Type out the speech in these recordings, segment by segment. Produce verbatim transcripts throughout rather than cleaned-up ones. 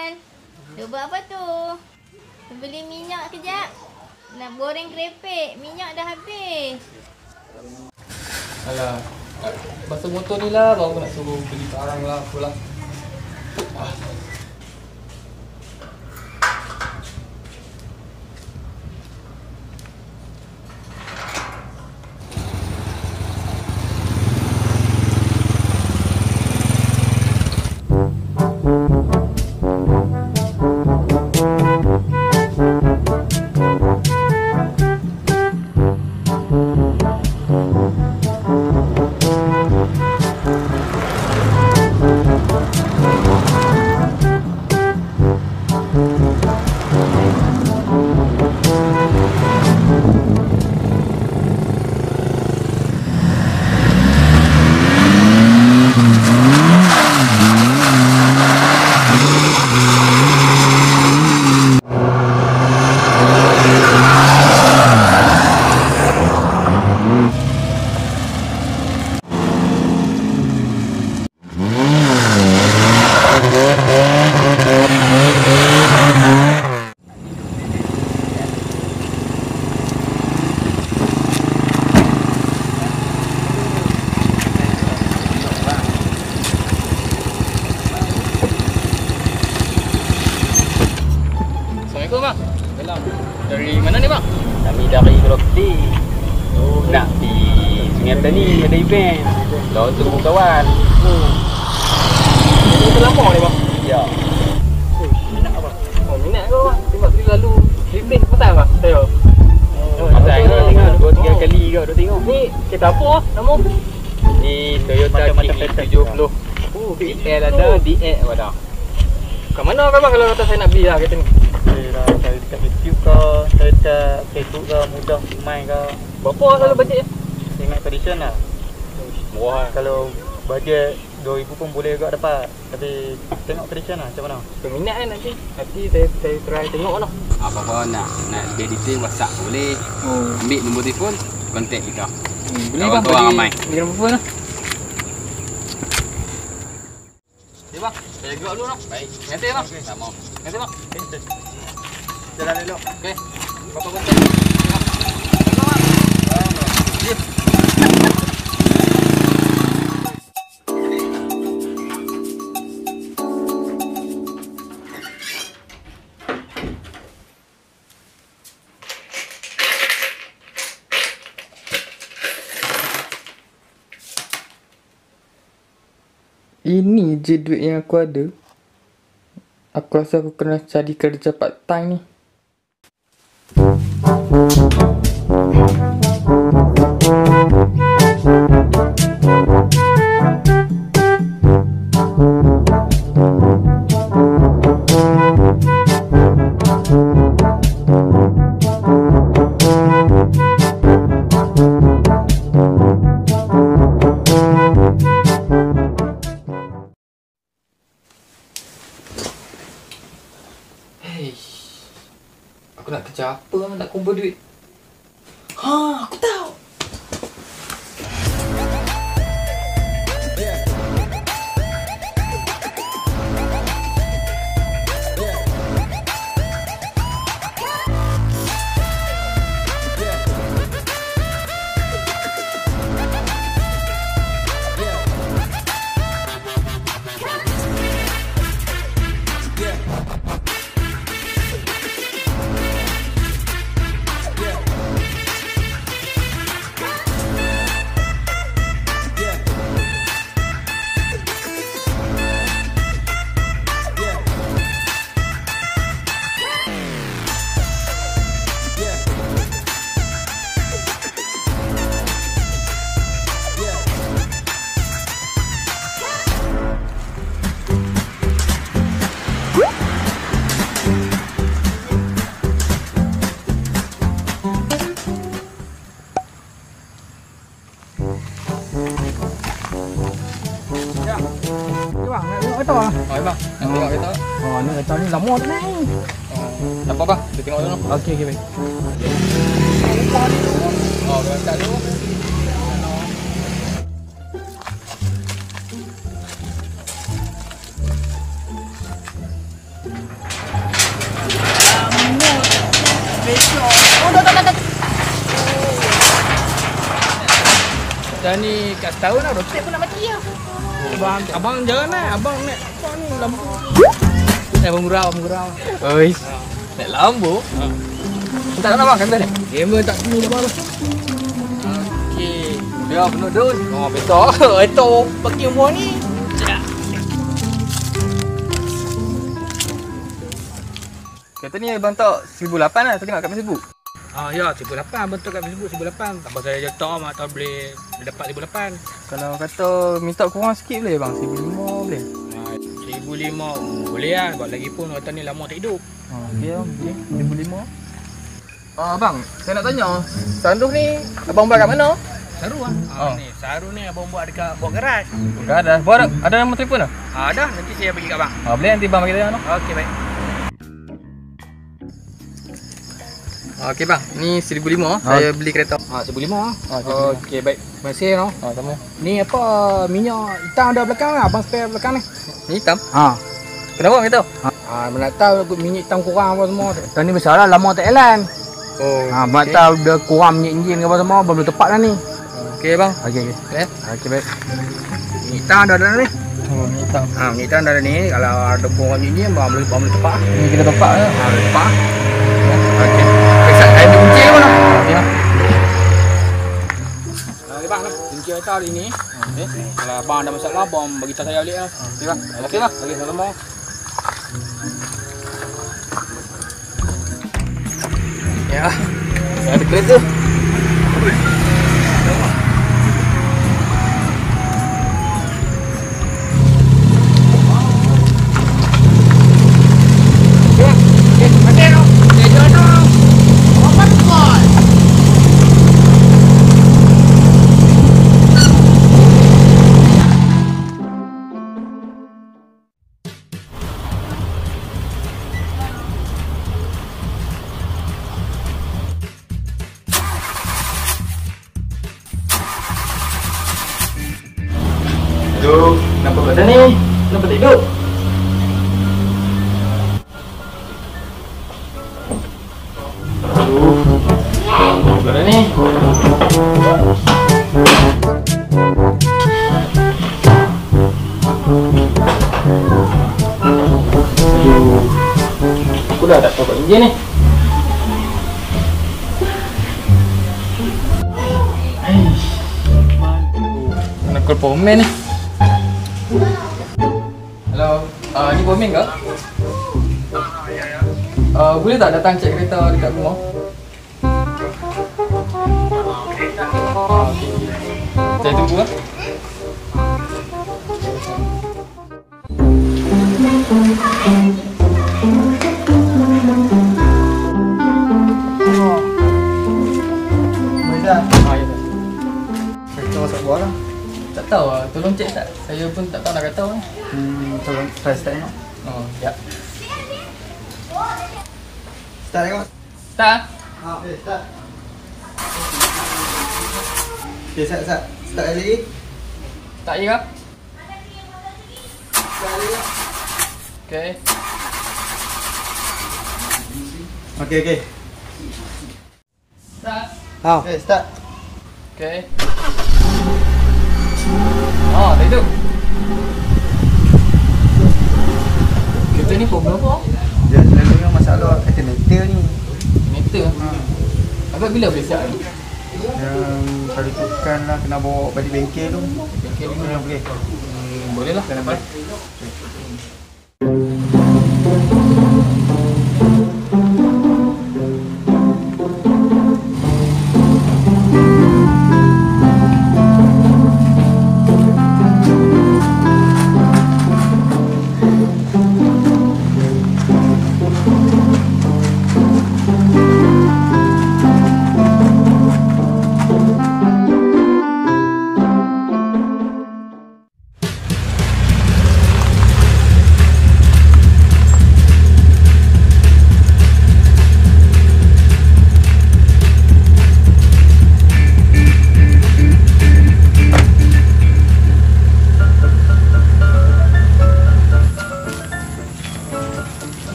Tuan. Dia buat apa tu? Dia beli minyak kejap. Nak goreng kerepek. Minyak dah habis. Alah, basuh motor ni lah baru nak suruh beli barang lah apalah. Ah. Assalamualaikum bang. Salam. Dari mana ni bang? Kami dari Kelopti. Oh, nak di Sungai Petani ada event. Dah tunggu kawan. Oh. Ini terlampau ni bang? Ya. Oh, minat apa? Oh, minat ke bang? Tengok tadi lalu event petang bang? Saya. Oh, pasal ni tengok dua tiga kali kau dah tengok. Ni kereta apa ah? Nama? Ni Toyota K E tujuh puluh. Oh, D L ada, D X ada. Kat mana kan bang kalau kata saya nak beli lah kereta ni? Saya dah cari dekat YouTube ke, saya dekat Facebook ke, mudah main ke. Berapa selalu bajet ya? Tengok condition lah. Murah. Kalau bajet dua ribu pun boleh juga dapat. Tapi tengok condition lah macam mana. Peminat kan nanti. Nanti saya, saya try tengok lah. Apa-apa nak nak lebih detail WhatsApp boleh. Oh. Ambil nombor telefon, kontak kita. Hmm, boleh bang, Kawan-kawan ramai. bagi nombor telefon lah. Ya bang, saya gerak dulu lah. Baik. Nanti bang. Okay. Tak mau. Nanti bang. Okay. Jalan dulu. Okey. Berapa kontak? Berapa bang? Ya. Ini je duit yang aku ada. Aku rasa aku kena cari kerja part time ni. Aku nak kerja apa? Nak kumpul duit. Ha, aku tahu. kereta lah. Oh, bang. Nak tengok kereta. Oh, ni kereta ni lama tu naik. Oh, tak apa bang. Kita tengok dulu. Okey, okey baik. Oh, berangkat dulu. Dan ni kat setahun lah, roket pun nak mati lah. Abang, abang jangan lah, abang nak kau ni lampu. Eh, abang gurau, abang gurau. Oi. Nak lambu? Ha. Tak nak bang, kata ni. Gamer tak sini abang lah. Okey. Dia penuh dos. Oh, betul. Itu bagi umur ni. Kata ni abang tak seribu lapan lah, saya tengok kat Facebook. Ah ya, seribu lapan bentuk kat Facebook seribu lapan. Abang saya jatuh mak tahu boleh dapat seribu lapan. Kalau kata minta kurang sikit boleh bang, seribu lima boleh. Ha, seribu lima boleh lah. Buat lagi pun kata ni lama tak hidup. Ha, okey bang, boleh. seribu lima. Ah bang, saya nak tanya, sanduk ni abang buat kat mana? Saru ah. Ha, Oh. ni saru ni abang buat dekat buat garaj. Bukan ada. Buat ada, ada nombor telefon tak? Ah dah, nanti saya bagi kat abang. Ha, boleh nanti bang bagi tanya noh. Okey baik. Okey bang, ni seribu lima saya beli kereta. Ha, seribu lima. Ah, seribu lima. Okey baik. Terima kasih no. Ha, sama. Ni apa minyak hitam ada belakang lah. Abang spare belakang ni. Ni hitam. Ha. Kenapa bang kata? Ah, mana tahu minyak hitam kurang apa semua. Tahun ni besar lah, lama tak jalan. Oh. Ha, okay. Tahu dia kurang minyak enjin ke apa semua, belum tepat dah ni. Okey bang. Okey, okey. Eh, Okey, baik. Minyak hitam ada dalam ni. oh ni hitam. Ha, minyak hitam ada ni. Kalau ada kurang minyak ni abang boleh abang boleh tepak. Ni kita tempat ke? Ha, boleh tepak. Okey. Pesak saya ambil kunci ke mana? Okey bang. Okey bang lah. Kunci kereta hari ni. Okey. Kalau abang ada masalah abang bagi tahu saya balik lah. Okey bang. Okey bang. Okey, selamat. Ya. Saya ada kereta. Aduh, kenapa kat ni? Kenapa tak hidup? Aduh, kenapa kat ni? Aduh, aku dah tak tahu kat enjin ni. Aish, mana call powerman ni? Hello, uh, ni Bomin ke? Ah, ya ya. Uh, boleh tak datang cek kereta dekat rumah? Ah, okey. Saya tunggu lah. Boleh tak? Ah, ya. Kereta masak buah lah. Tak tahu lah, tolong cek tak? Saya pun tak tahu nak kata ni. Hmm, tolong try start tengok. Oh, ya. Start tengok. Tak? Ha, okey, start. Okey, start, start. Start lagi. Tak ya? Start lagi. Okey. Okey, okey. Start. Ha, okey, start. Okey. Oh, tak hidup. Kereta ni problem apa? Dia selalunya masalah alternator ni. Meter. Agak bila boleh siap ni? Yang kalau ikutkan lah kena bawa balik bengkel tu. Bengkel ni Kena boleh. Hmm, boleh lah. Kena balik.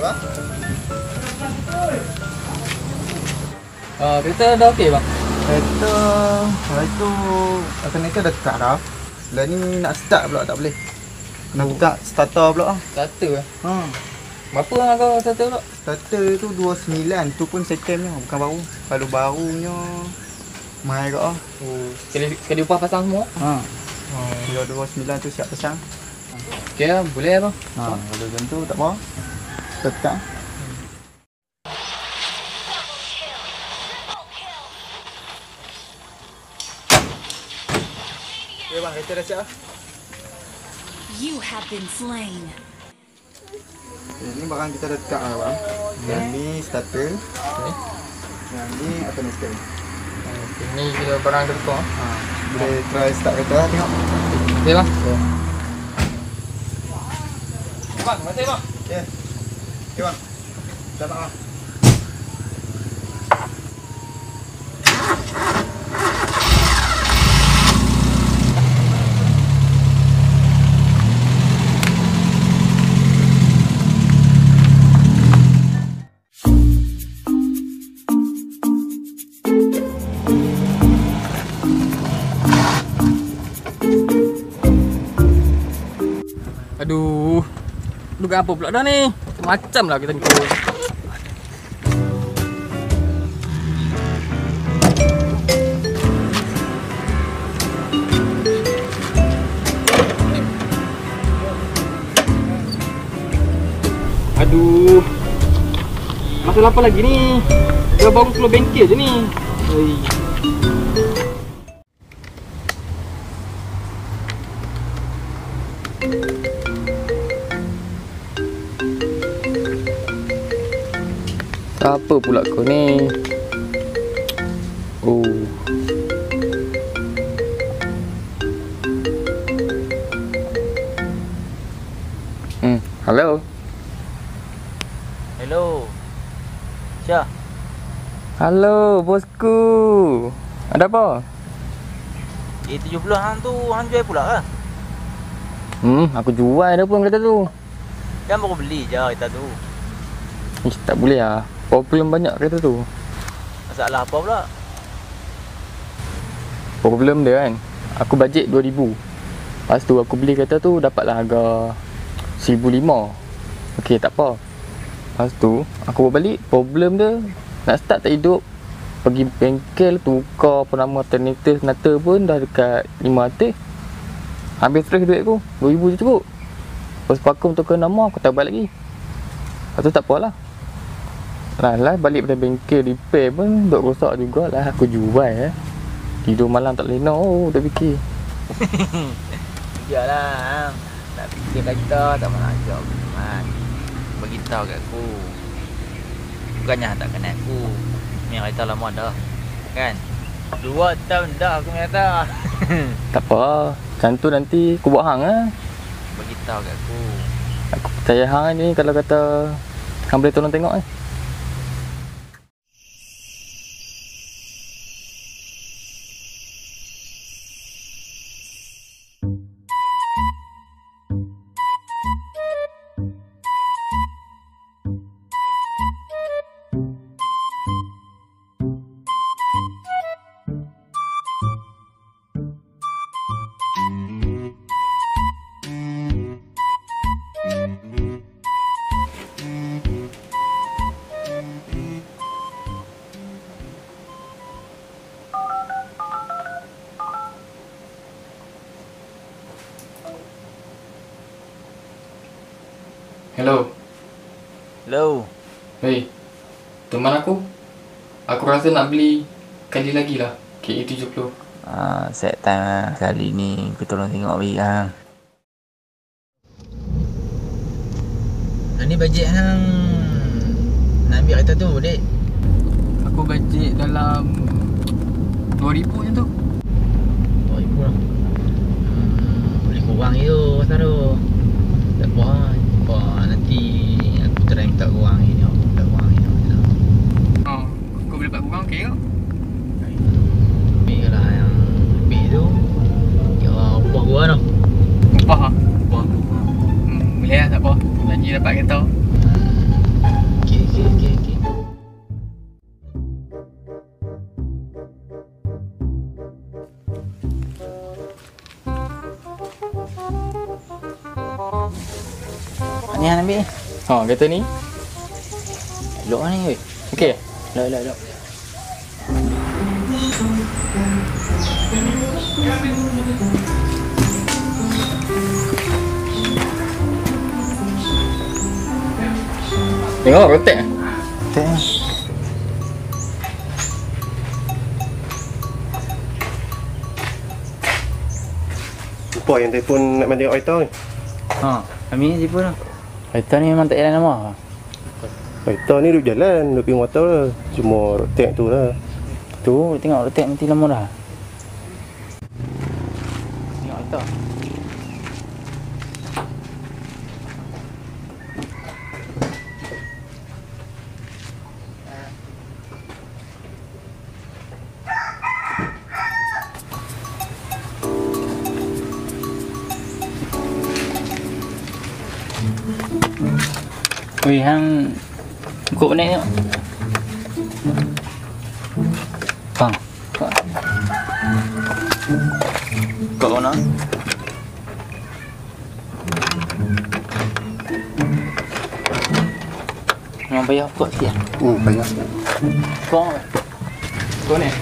bang? Ah, kereta dah okey bang. Kereta Hari tu alternator dah tukar dah. Lah ni nak start pula tak boleh. Kena tukar starter pula lah. Starter lah. Hmm. Berapa lah kau starter pula? Starter tu dua puluh sembilan. Tu pun second nya, bukan baru. Kalau barunya mahal kat lah. Oh, sekali, sekali upah pasang semua? Ha. Oh. Kalau dua puluh sembilan tu siap pasang. Okey lah, boleh lah bang. Ha, kalau macam tu tak apa. Tukar. Okay bang, kereta dah siap lah. You have been slain. Ini barang kita dah tukar lah bang. Yang ni starter. Okay. Yang ni alternator. Okay, ni kita barang dah tukar. Ha. Boleh try start kereta lah, tengok. Okey bang. Bang, terima kasih bang. Okay. Okay bang. Datang lah. Aduh. Duga apa pula dah ni? Macam lah kita ni. Aduh. Masalah apa lagi ni? Dah baru keluar bengkel je ni. Hei. Apa pula kau ni? Oh. Hmm, hello. Hello. Syah. Halo, bosku. Ada apa? A tujuh puluh hang tu hang jual pula ke? Hmm, aku jual dah pun kereta tu. Kan baru beli je kereta tu. Ish, tak boleh lah. Problem banyak kereta tu. Masalah apa pula? Problem dia kan, aku bajet dua ribu. Lepas tu aku beli kereta tu dapatlah harga seribu lima. Okey, tak apa. Lepas tu aku bawa balik, problem dia nak start tak hidup. Pergi bengkel tukar penama alternator nata pun dah dekat lima ratus. Habis terus duit aku, dua ribu je cukup. Lepas pakum tukar nama aku tak balik lagi. Lepas tu tak apalah. Lah lah balik pada bengkel repair pun duk rosak jugalah. Aku jual eh. Tidur malam tak lena, oh tak fikir. Biarlah. Tak fikir kereta tak nak ajak man. Beritahu kat aku. Bukannya hang tak kenal aku. Ni kereta lama dah. Kan? Dua tahun dah aku punya kereta. Tak apa. Macam tu nanti aku buat hang lah. Beritahu kat aku. Aku percaya hang ni kalau kata hang boleh tolong tengok eh. Hello. Hello. Hei. Teman aku. Aku rasa nak beli kali lagi lah K A tujuh puluh. Ah, set time lah. Kali ni aku tolong tengok balik hang. Ni bajet hang nak ambil kereta tu, dek. Aku bajet dalam dua ribu macam tu. dua ribu lah. Hmm, boleh kurang je tu pasal tu. Tak apa. Apa nanti aku try minta kurang ni. Aku minta kurang ni. Oh, kau boleh dapat kurang okey ke? Ambil lah yang lebih tu. Ya, upah gua tu. Upah ah. Upah. Hmm, boleh lah tak apa. Janji dapat kereta. Okey, okey, okey. Ni Han ambil ni. Ha, kata ni. Elok ni weh. Okey. Elok, elok, elok. Tengok rotek. Tengok. Lupa yang telefon nak mandi Aita ni. Ha, ambil ni tipu tu. Aita ni memang tak jalan nama. Aita ni duduk jalan, duduk pergi motor lah. Cuma rotek tu lah. Tu, tengok letak nanti lama dah. Tengok Aita. Weh, hang kok ni tengok. Bang. Kok mana? Memang payah kok sikit. Hmm, payah. Kok. Kau ni.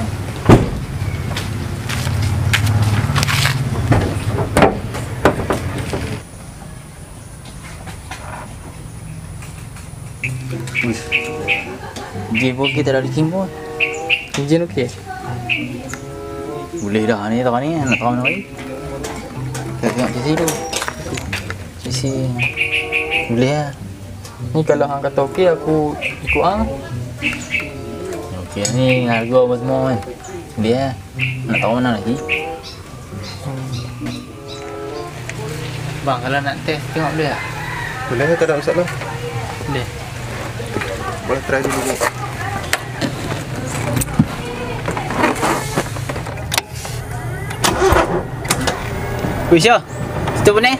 Dia pun kita dah bikin pun. Enjin okey. Boleh dah ni tak ni nak tahu nak lagi. Kita tengok sisi tu. Sisi boleh lah. Ni kalau hang kata okey aku ikut hang. Okey ni harga apa semua kan. Boleh lah. Nak tahu mana lagi. Bang kalau nak test tengok boleh tak? Boleh tak ada masalah. Boleh. Boleh try dulu ni. Wisha, stop ni.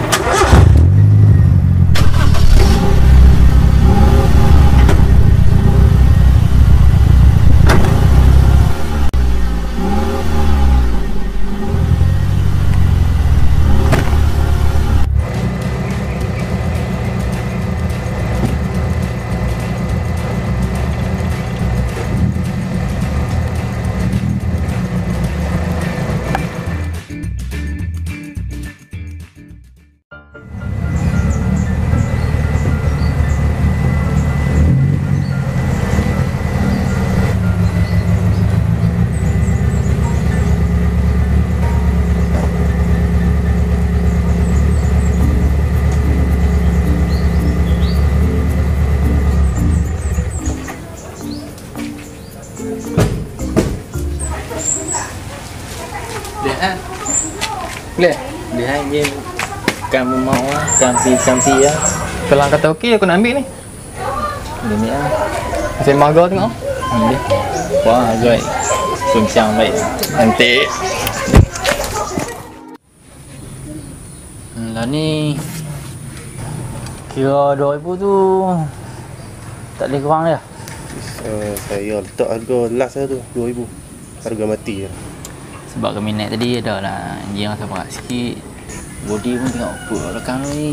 Lihat. Boleh? Lihat je kamu mau lah, campi-campi lah. Kalau hang kata okey aku nak ambil ni. Dia ni lah. Hasil maga tengok. Ambil. Wah, baik. Kuncang baik. Nanti. Lah ni kira dua ribu tu tak boleh kurang dia. Uh, saya letak harga last lah tu dua ribu. Harga mati lah. Sebab kami naik tadi ada lah enjin rasa berat sikit. Body pun tengok apa belakang ni.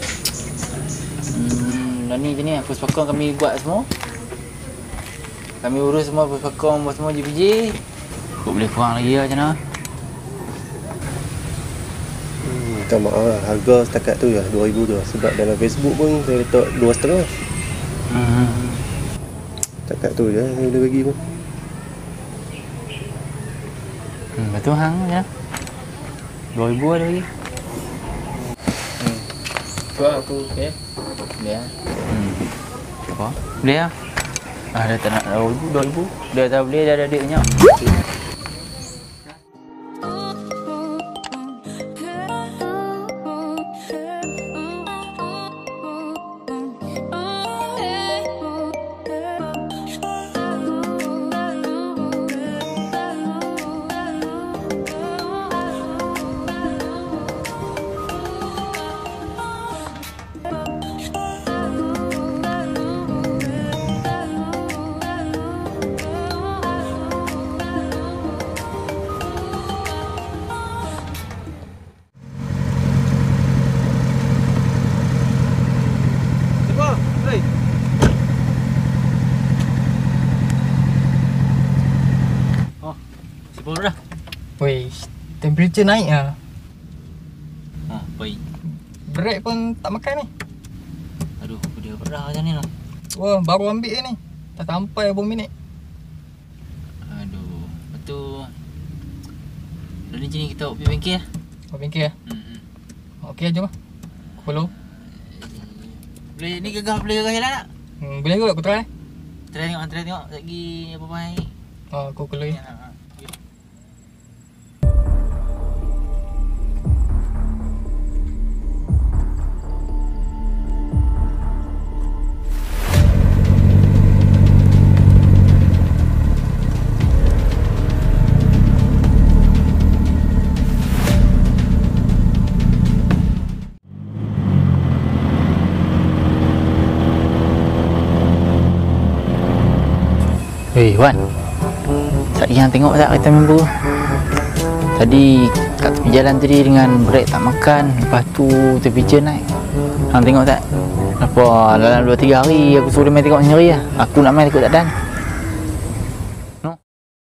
Hmm, dan ni je ni puspakong kami buat semua. Kami urus semua puspakong buat semua J P J. Kau boleh kurang lagi lah macam mana? Hmm, minta maaf lah. Harga setakat tu ya dua ribu tu lah. Sebab dalam Facebook pun saya letak dua setengah. Hmm. Setakat tu je saya boleh bagi pun. Hmm, betul hang ya. dua ribu ada lagi. Hmm. Buat aku okey. Boleh lah. Hmm. Apa? Boleh lah. Ah, dah tak nak dua ribu, dua ribu. Dah tak boleh, dah ada duit banyak. Weh, temperature naik lah. Ha, baik. Brake pun tak makan ni. Aduh, aku dia berat macam ni lah. Wah, baru ambil ni. Tak sampai berapa minit. Aduh, betul. Dah ni macam ni kita pergi bengkel lah. Kau bengkel lah. Hmm. Okey, jom lah. Aku follow. Boleh ni gegah boleh gegah jalan tak? Hmm, boleh kot aku try. Try tengok, try tengok lagi apa baik. Oh, aku keluar. Ha. Hei Wan, Sat Yang tengok tak kereta member? Tadi kat tepi jalan tadi dengan brake tak makan, lepas tu temperature naik. Hang tengok tak? Apa dalam dua tiga hari aku suruh dia main tengok sendiri lah. Aku nak main takut tak dan. No.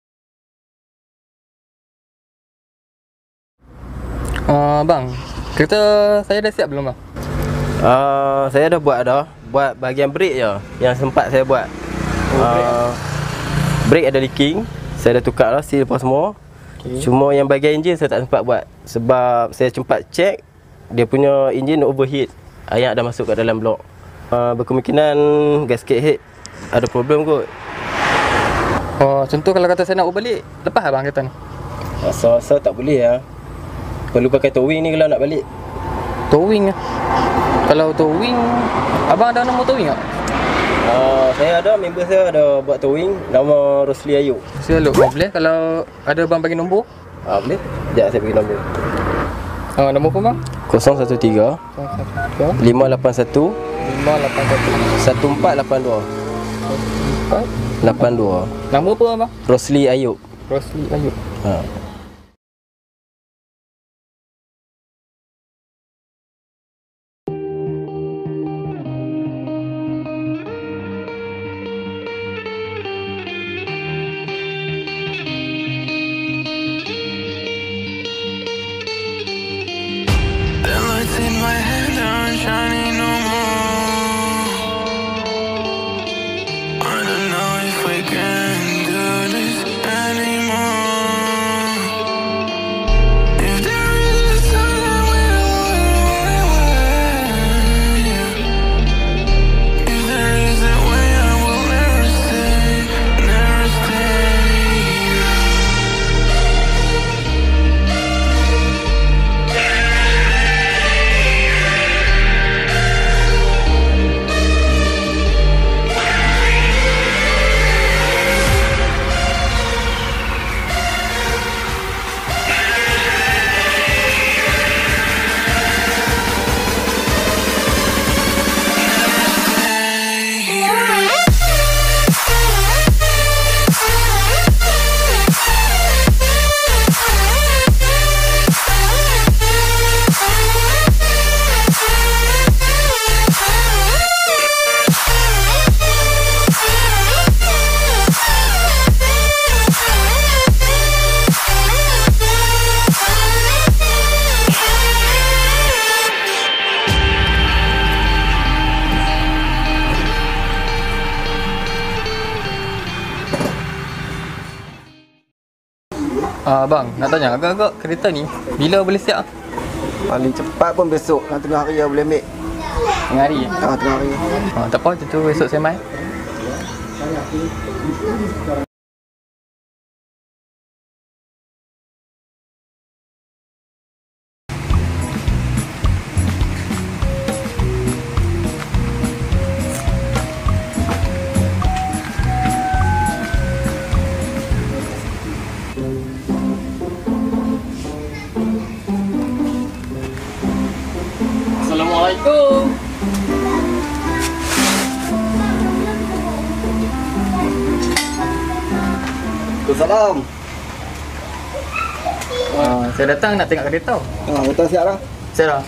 Uh, bang, kereta saya dah siap belum bang? Uh, saya dah buat dah. Buat bahagian brake je yang sempat saya buat. Oh, uh, brake ada leaking. Saya dah tukar lah seal apa semua. Okay. Cuma yang bahagian enjin saya tak sempat buat. Sebab saya sempat check, dia punya enjin overheat. Air dah masuk kat dalam blok. uh, Berkemungkinan gasket head ada problem kot. Oh, contoh kalau kata saya nak balik, lepas lah bang kereta ni? Rasa-rasa tak boleh lah. Perlu pakai towing ni kalau nak balik. Towing lah. Kalau towing, abang ada nombor towing tak? Uh, saya ada, member saya ada buat towing. Nama Rosli Ayub. Saya look, boleh kalau ada bang bagi nombor? Ah, uh, boleh? Sekejap saya bagi nombor. Uh, nombor apa bang? kosong satu tiga lima lapan satu lima lapan satu satu empat lapan dua empat lapan dua. Nama apa bang? Rosli Ayub. Rosli Ayub. Ha. Ah, bang, nak tanya agak-agak kereta ni bila boleh siap? Paling cepat pun besok. Nak tengah hari boleh ambil. Tengah hari? Ah, tengah hari. Ah, tak apa, tu besok saya main. Assalamualaikum. Waalaikumsalam. Ah, saya datang nak tengok kereta. Ah, betul siap dah. Siap dah.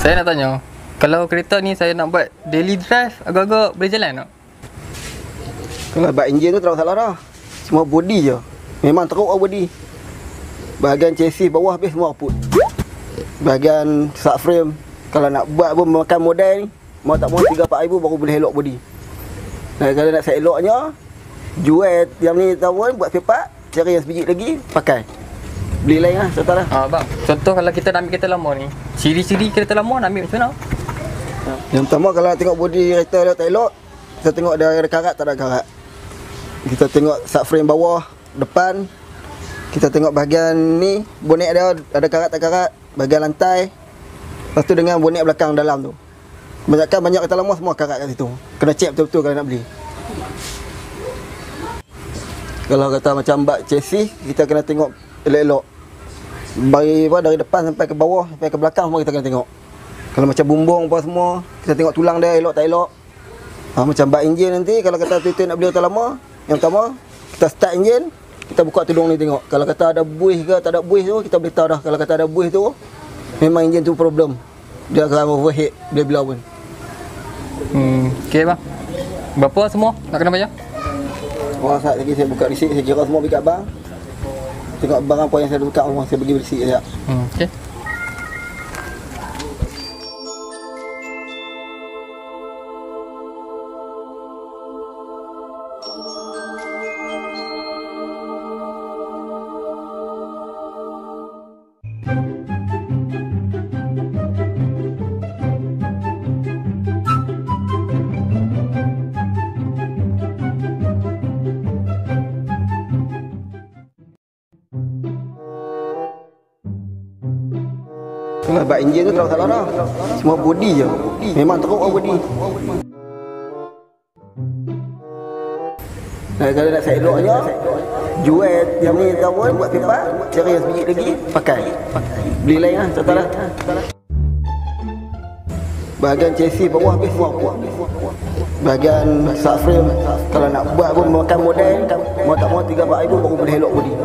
Saya nak tanya, kalau kereta ni saya nak buat daily drive, agak-agak boleh jalan tak? Kalau bab enjin tu tak ada masalah dah. Cuma body je. Memang teruk lah body. Bahagian chassis bawah habis semua kaput. Bahagian subframe, kalau nak buat pun makan modal ni, mau tak mau tiga empat ribu baru boleh elok body. Dan kalau nak saya eloknya, jual yang ni tahu buat spare part, cari yang sebiji lagi, pakai. Beli lain lah, contoh lah. Ah, bang, contoh kalau kita nak ambil kereta lama ni, ciri-ciri kereta lama nak ambil macam mana? Yang pertama kalau nak tengok body kereta elok tak elok, kita tengok dia ada karat tak ada karat. Kita tengok subframe bawah, depan. Kita tengok bahagian ni, bonet dia ada karat tak karat, bahagian lantai. Lepas tu dengan bonet belakang dalam tu. Kebanyakan banyak kereta lama semua karat kat situ. Kena check betul-betul kalau nak beli. Kalau kata macam bak chassis, kita kena tengok elok-elok. Dari apa dari depan sampai ke bawah, sampai ke belakang semua kita kena tengok. Kalau macam bumbung apa semua, kita tengok tulang dia elok tak elok. Ha, macam bak enjin nanti kalau kata tuan-tuan nak beli kereta lama, yang pertama kita start enjin, kita buka tudung ni tengok. Kalau kata ada buih ke tak ada buih tu, kita boleh tahu dah. Kalau kata ada buih tu, memang enjin tu problem. Dia akan overheat bila-bila pun. Hmm, okey bang. Berapa semua nak kena bayar? Wah, saat lagi saya buka receipt, saya kira semua bagi abang. Tengok barang apa yang saya buka semua, saya bagi receipt sekejap. Hmm, okey. Kalau bak enjin tu tak ada masalah dah. Semua body je. Memang teruk lah body. Dan kalau nak saya eloknya, jual yang ni tahu buat spare part, cari yang sebiji lagi, pakai. Beli lain lah, contoh lah. Bahagian chassis bawah habis semua kaput. Bahagian subframe, kalau nak buat pun makan modal, mau tak mau tiga empat ribu baru boleh elok body.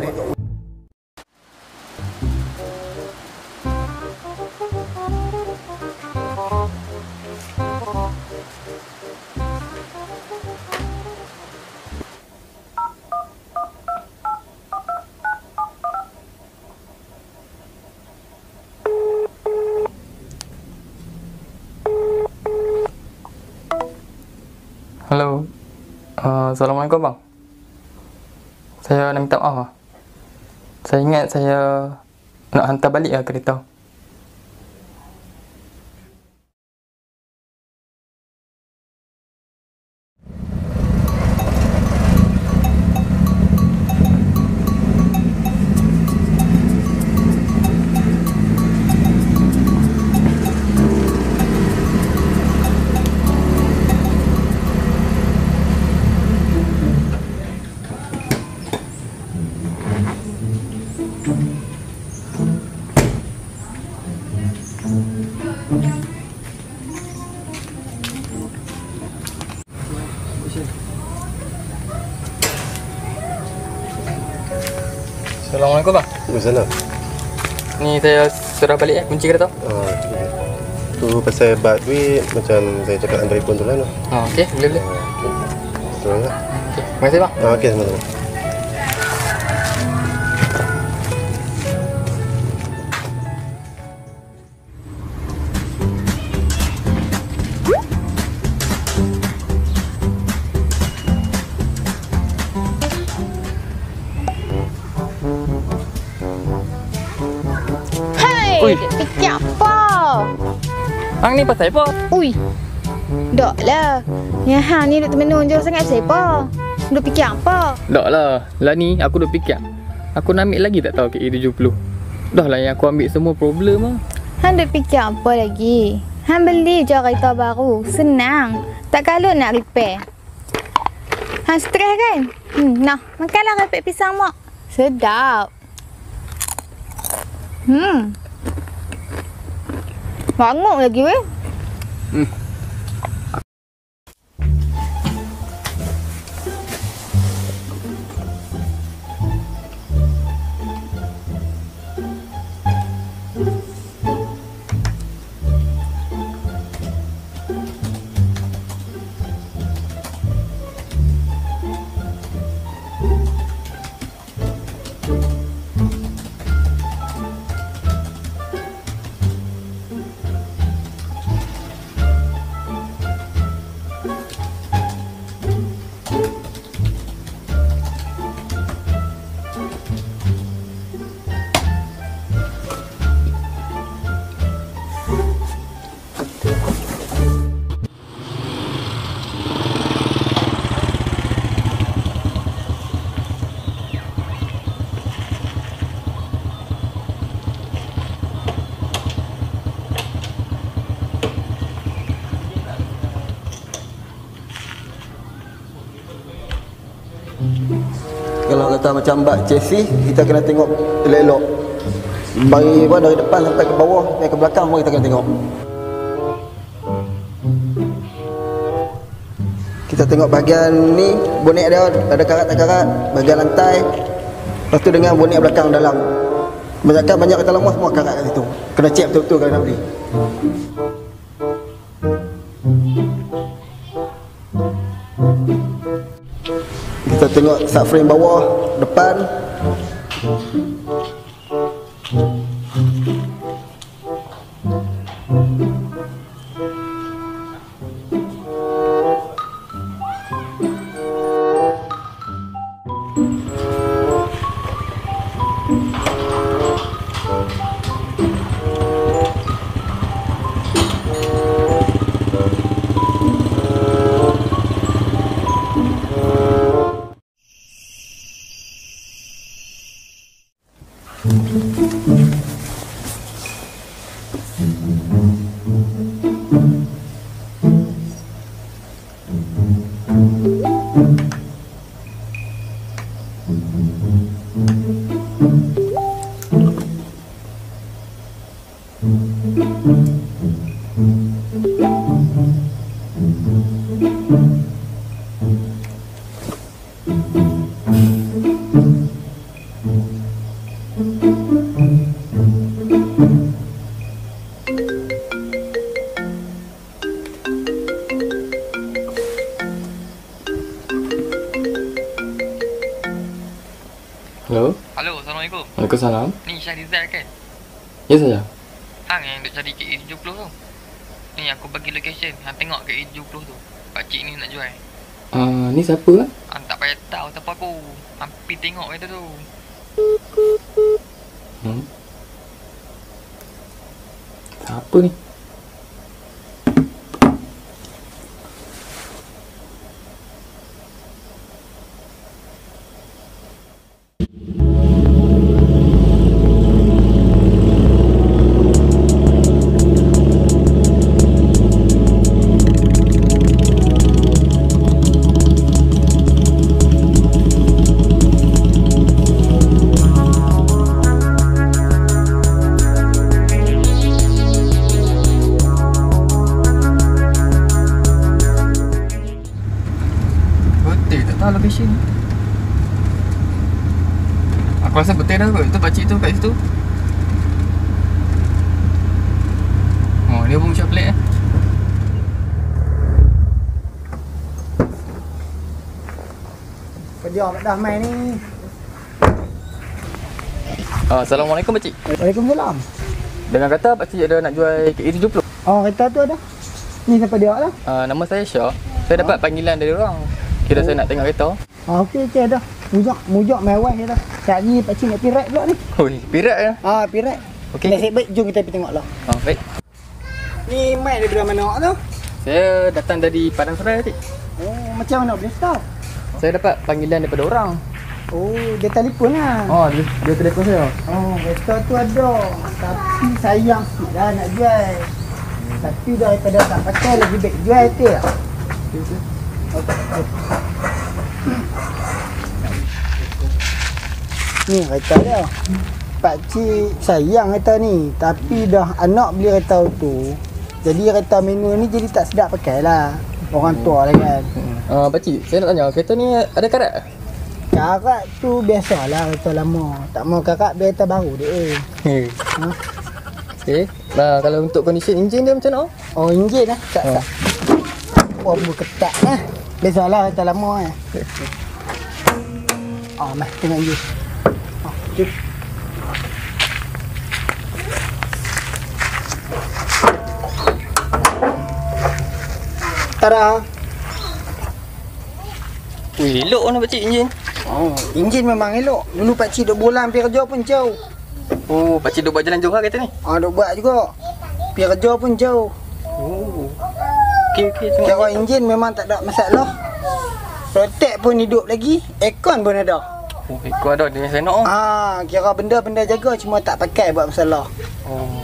Hello. Uh, Assalamualaikum bang. Saya nak minta maaf lah. Saya ingat saya nak hantar balik lah kereta. Assalamualaikum bang. Waalaikumsalam. Ni saya sudah balik eh kunci kereta. Oh, tu pasal bad duit macam saya cakap dalam telefon tu kan. Oh, okey, boleh boleh. Betul tak? Okey. Terima kasih bang. Oh, okey, sama-sama. Ui, fikir apa? Hang ni pasal apa? Ui, dok lah. Yang hang ni duk termenung jauh sangat pasal apa? Duk fikir apa? Tak lah. Lah ni aku dah fikir. Aku nak ambil lagi tak tahu K A tujuh puluh. Dah lah yang aku ambil semua problem lah. Hang duk fikir apa lagi? Hang beli je kereta baru. Senang. Tak kalau nak repair. Hang stres kan? Hmm, nah, makanlah keripik pisang mak. Sedap. Hmm. Bangun lagi weh. Hmm. Kalau kata macam bak chassis, kita kena tengok elok-elok. Bagi apa dari depan sampai ke bawah, sampai ke belakang semua kita kena tengok. Kita tengok bahagian ni, bonet dia ada karat tak karat, bahagian lantai. Lepas tu dengan bonet belakang dalam. Kebanyakan banyak kata lama semua karat kat situ. Kena check betul-betul kalau nak beli. Kita tengok subframe bawah, depan. Halo? Halo, Assalamualaikum. Waalaikumsalam. Ni Syahrizal kan? Ya saya. Hang yang duk cari K A tujuh puluh tu. Ni aku bagi location. Hang tengok K A tujuh puluh tu. Pakcik ni nak jual. Uh, ni siapa lah? Hang tak payah tahu siapa aku. Hang pergi tengok kereta tu. Hmm? Siapa ni? tahu location. Aku rasa betul dah kot. Itu pakcik tu kat situ. Oh, dia pun ucap pelik eh. Kerja dah main ni. Uh, Assalamualaikum pakcik. Waalaikumsalam. Dengar kata pakcik ada nak jual K A tujuh puluh. Oh, kereta tu ada. Ni siapa dia lah? Uh, nama saya Syah. Saya dapat panggilan dari orang. Kira oh. saya nak tengok kereta. Ah, okey okey dah. Mujak, mujak mewah je dah. Saat ni pakcik nak pirat pula ni. Oh, pirat ya? Ah, pirat. Okey. Nasib baik, jom kita pergi tengoklah. Oh, baik. Ni mai daripada mana tu? Saya datang dari Padang Serai pakcik. Oh, macam mana boleh tahu? Saya dapat panggilan daripada orang. Oh, dia telefon lah. Oh, dia, dia telefon saya. Oh, kereta tu ada. Tapi sayang sikit dah nak jual. Tapi daripada tak pakai lebih baik jual tu lah. Okay, okay. Okay. Ni kereta dia. Pakcik sayang kereta ni. Tapi dah anak beli kereta tu. Jadi kereta manual ni jadi tak sedap pakai lah. Orang tua lah kan. Uh, pakcik, saya nak tanya, kereta ni ada karat? Karat tu biasalah kereta lama. Tak mau karat biar kereta baru dia. Hmm. Ha? Okay. Nah, kalau untuk condition enjin dia macam mana? Oh, enjin lah. Tak, Oh. tak. Wah, berketat lah. Biasalah kereta lama lah. Oh, mah tengok enjin. Oh, okay. Tada. Ui, elok mana pakcik enjin. Oh, enjin memang elok. Dulu pakcik duk bulan pergi kerja pun jauh. Oh, pakcik duk buat jalan jauh lah kereta ni? Ah, duk buat juga. Pergi kerja pun jauh. Oh. Okey, okey. Kira enjin memang tak ada masalah. Protect pun hidup lagi. Aircon pun ada. Oh, ikut ada dia saya nak. Oh. Ah, kira benda-benda jaga cuma tak pakai buat masalah. Oh.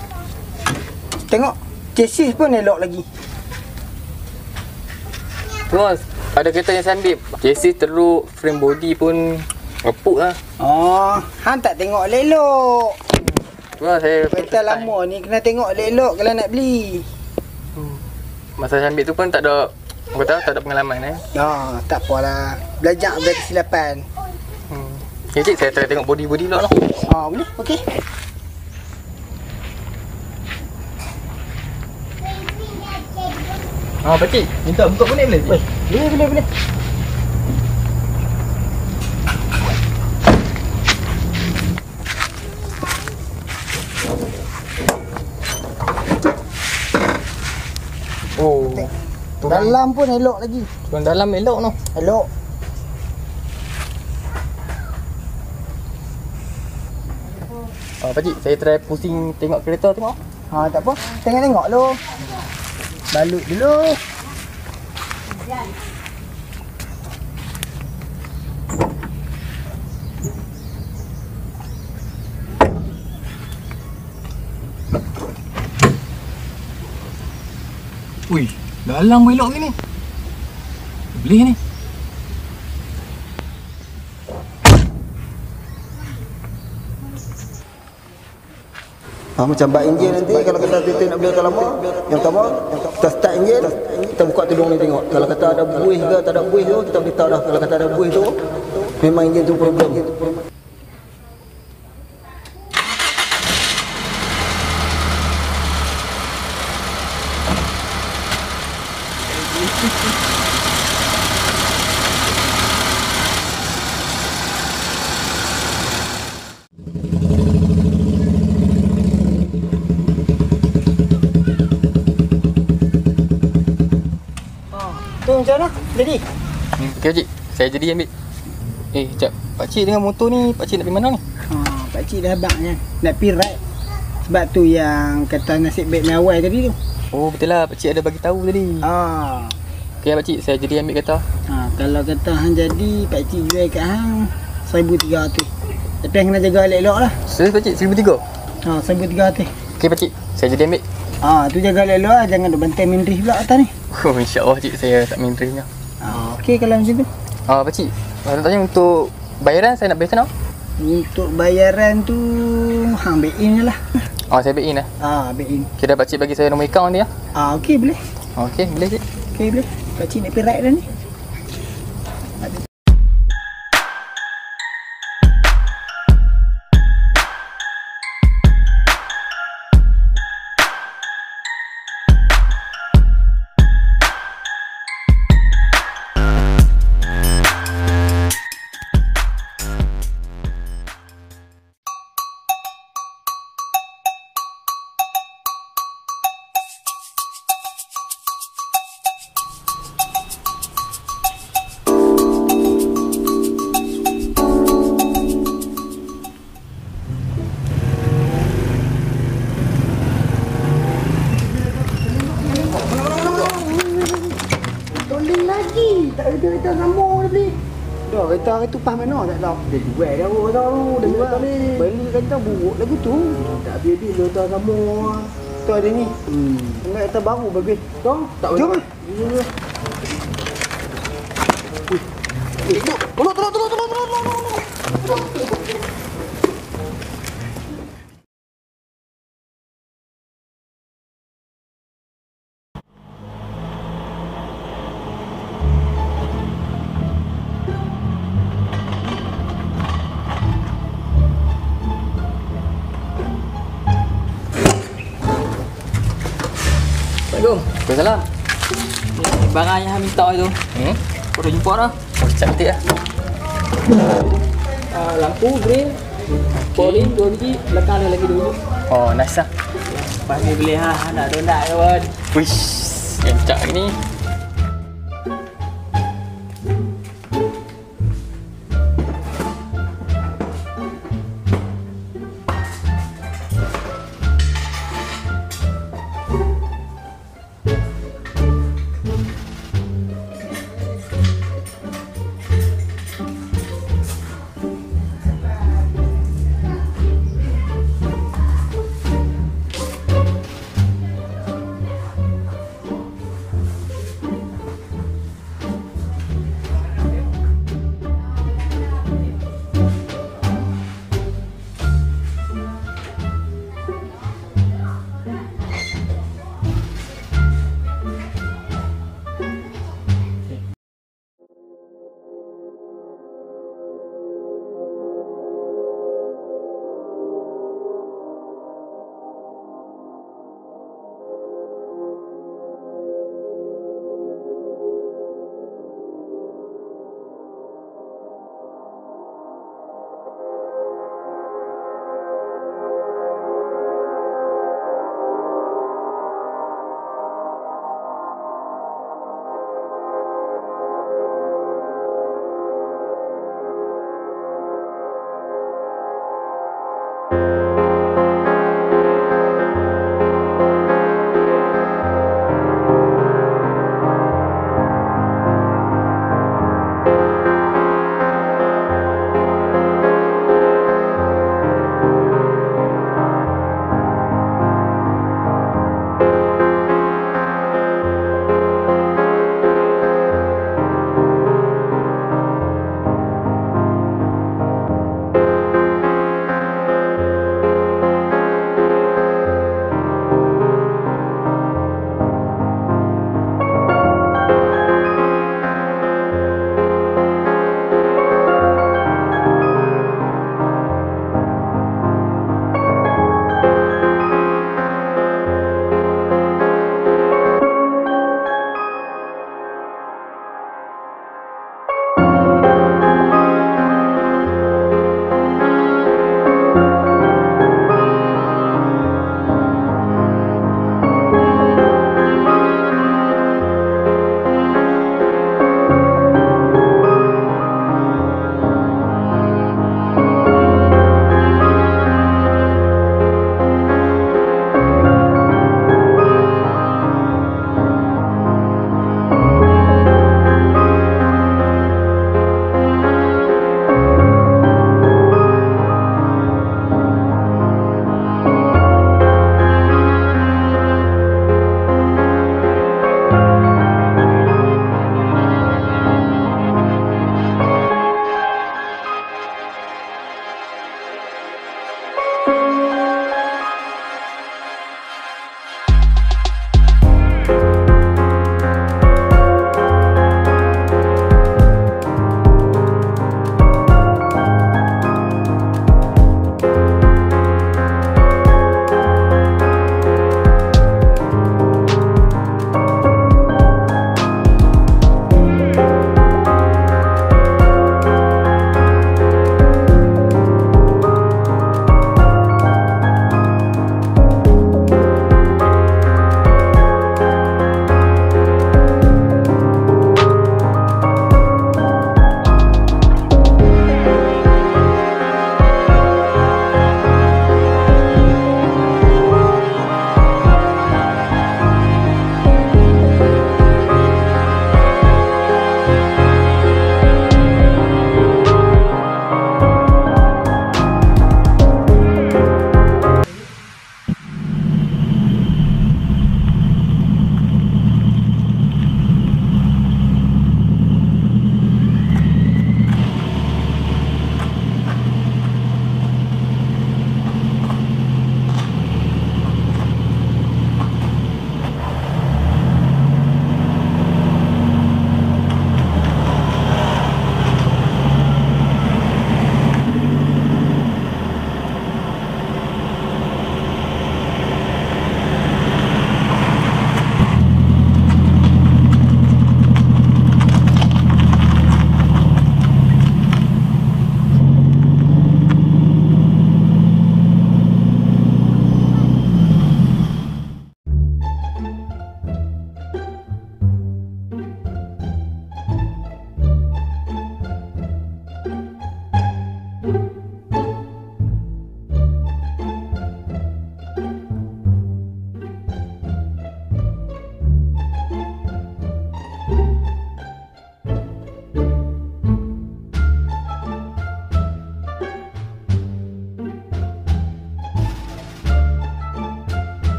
Tengok, chassis pun elok lagi. Tengok, ada kereta yang saya ambil. Chassis teruk, frame body pun repuk lah. Oh, hang tak tengok elok. Tu lah saya Kereta lama ni kena tengok elok kalau nak beli. Masa saya ambil tu pun tak ada, aku tahu tak ada pengalaman eh. Ah, tak apalah. Belajar dari kesilapan. Hmm. Okay, cik, saya try tengok body-body dulu lah. Ah, boleh? Okey. Ah, pakcik, minta buka bonnet boleh? Boleh, boleh, boleh, boleh. Oh. Dalam pun elok lagi. Tuan dalam elok noh. Elok. Ah, pakcik, saya try pusing tengok kereta tengok. Ha, tak apa. Tengok-tengok lu. Balut dulu. Ui, dalam pun elok gini. Boleh ni. Ha, macam bak enjin nanti kalau kata kita nak beli kereta lama, yang pertama kita start enjin, kita buka tudung ni tengok. Kalau kata ada buih ke tak ada buih tu, kita beritahu dah. Kalau kata ada buih tu, memang enjin tu problem. Tu macam mana? Jadi? Hmm, okey pakcik, saya jadi ambil. Eh, jap. Pakcik dengan motor ni, pakcik nak pergi mana ni? Ha, pakcik dah abangnya. Nak pergi ride. Sebab tu yang kata nasib baik mewah tadi tu. Oh, betul lah, pakcik ada bagi tahu tadi. Ha. Okey pakcik, saya jadi ambil kereta. Ha, kalau kata hang jadi, pakcik jual kat hang seribu tiga ratus. Tapi hang kena jaga elok-elok lah. Serius pakcik, seribu tiga? Ha, seribu tiga ratus. Okey pakcik, saya jadi ambil. Ah, tu jaga elok lah, jangan duk bantai menteri pula atas ni. Oh, insya-Allah cik, saya tak main drive-nya. Ah, okey kalau macam tu. Ah, pak cik. Nak tanya untuk bayaran saya nak bayar sana? Untuk bayaran tu hang back in je lah. Ah, saya back in lah. Ah, back in. Kira pak cik bagi saya nombor akaun dia. Ah, okey boleh. Ah, okey, boleh cik. Okey boleh. Pak cik nak pergi ride dah ni. kereta sama tadi. Dah kereta hari tu pas mana tak tahu. Dia jual dah orang tahu. Dia jual ni. Beli kereta buruk lagu tu. Tak habis dia kereta sama. Tu ada ni. Hmm. Enggak kereta baru bagus. Tahu? Tak boleh. Jom. Eh, tolong, tolong, tolong, tolong, tolong, tolong. Assalamualaikum. Waalaikumsalam. Barang yang hang minta itu. Hmm? Kau dah jumpa dah. Oh, cantik lah. Uh, lampu green. Polin dua biji, belakang ada lagi dua biji. Oh, nice lah. Lepas ni boleh ha, nak donat kawan. Wish, yang cak ni.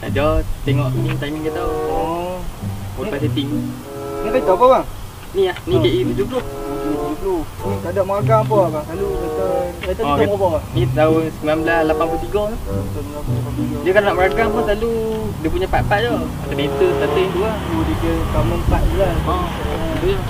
ada tengok ni timing kita. Oh. Lepas setting. Ni kereta apa bang? Ni ah, ni K E tujuh puluh. tujuh puluh. Ni tak ada magang apa bang? Selalu kereta kereta Oh, ni tahun berapa bang? Ni tahun sembilan belas lapan puluh tiga tu. Dia kan nak meragang pun selalu dia punya part-part je. Alternator, starting tu lah. Oh, dia kira kamu empat je lah. Ha, tu je.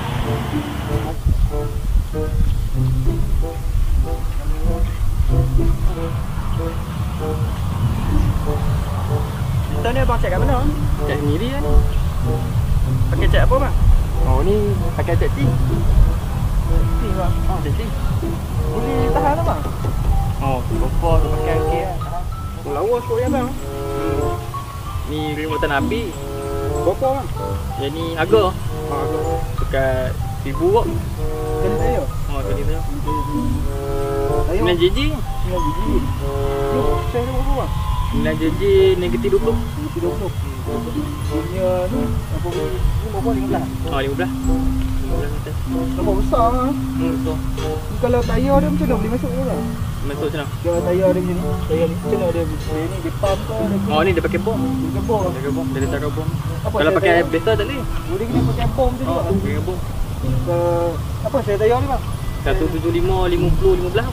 Kita ni abang cek kat mana? Cek sendiri kan. Pakai cek apa bang? Oh ni pakai cek T. Ni bang. Oh, cek T. Boleh tahan tak bang? Oh, kompor tu pakai okey lah. Oh, lawa kot ya bang. Hmm. Ni remote Nabi. Berapa bang? Yang ni harga. Ha, aku. Dekat seribu kot. Kali saya. Oh, kali tu. Saya sembilan G G. sembilan biji. Ni saya ada berapa bang? sembilan G G negatif dua puluh. Negatif dua puluh. Punya ni apa ni? Ni berapa lima belas? Oh, lima belas. lima belas meter. Berapa besar ah? Hmm, betul. Ni kalau tayar dia macam mana boleh masuk ke tak? Masuk macam mana? Kalau tayar dia macam ni, tayar ni macam mana dia dia ni dia pump ke dia Oh, ni dia pakai bom. dia kebor. Dia pakai bom. Dia letak bom. Apa Kalau saya pakai tayar? biasa tak boleh. Oh, dia kena pakai bom tu Oh, juga. pakai bom. Ke apa saya tayar ni bang? seratus tujuh puluh lima, lima puluh, lima belas.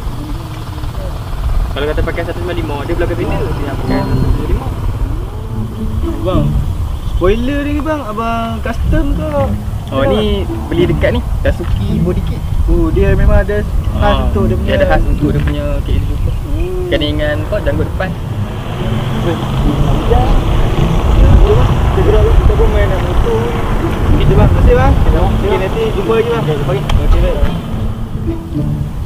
Kalau kata pakai seratus sembilan puluh lima, dia belakang fender. Dia pakai seratus tujuh puluh lima. Bang. Spoiler ni bang, abang custom ke? Oh, ni beli dekat ni. Dasuki body kit. Oh, dia memang ada khas Ah, untuk dia punya. Dia ada khas untuk dia punya K L juga. Hmm. Kandingan kau janggut depan. Kita gerak dulu, kita pun main nak motor. Gitu bang, terima kasih bang. Okay, nanti jumpa lagi bang. Okay, jumpa lagi. Okay, baik.